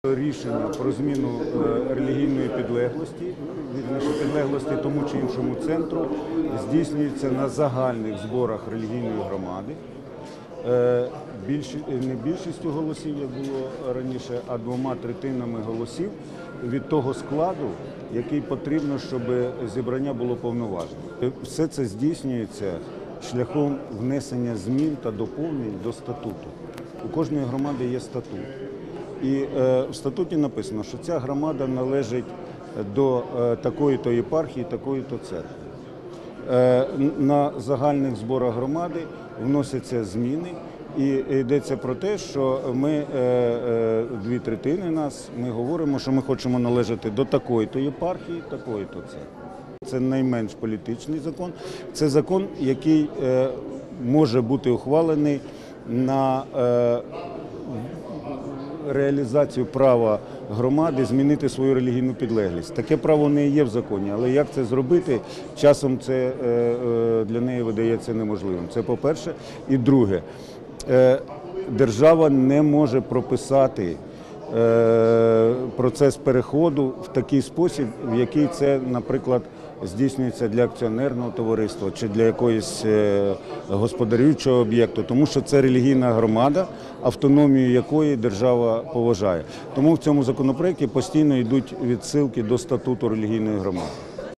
Рішення про зміну релігійної підлеглості тому чи іншому центру здійснюється на загальних зборах релігійної громади. Не більшістю голосів, як було раніше, а 2/3 голосів від того складу, який потрібно, щоб зібрання було повноважне. Все це здійснюється шляхом внесення змін та доповнень до статуту. У кожної громади є статут. І в статуті написано, що ця громада належить до такої-то єпархії, такої-то церкви. На загальних зборах громади вносяться зміни і йдеться про те, що ми, 2/3 нас, ми говоримо, що ми хочемо належати до такої-то єпархії, такої-то церкви. Це найменш політичний закон. Це закон, який може бути ухвалений на реалізацію права громади змінити свою релігійну підлеглість. Таке право не є в законі, але як це зробити, часом це для неї видається неможливим. Це по-перше. І друге, держава не може прописати процес переходу в такий спосіб, в який це, наприклад, здійснюється для акціонерного товариства чи для якогось господарюючого об'єкту, тому що це релігійна громада, автономію якої держава поважає. Тому в цьому законопроекті постійно йдуть відсилки до статуту релігійної громади.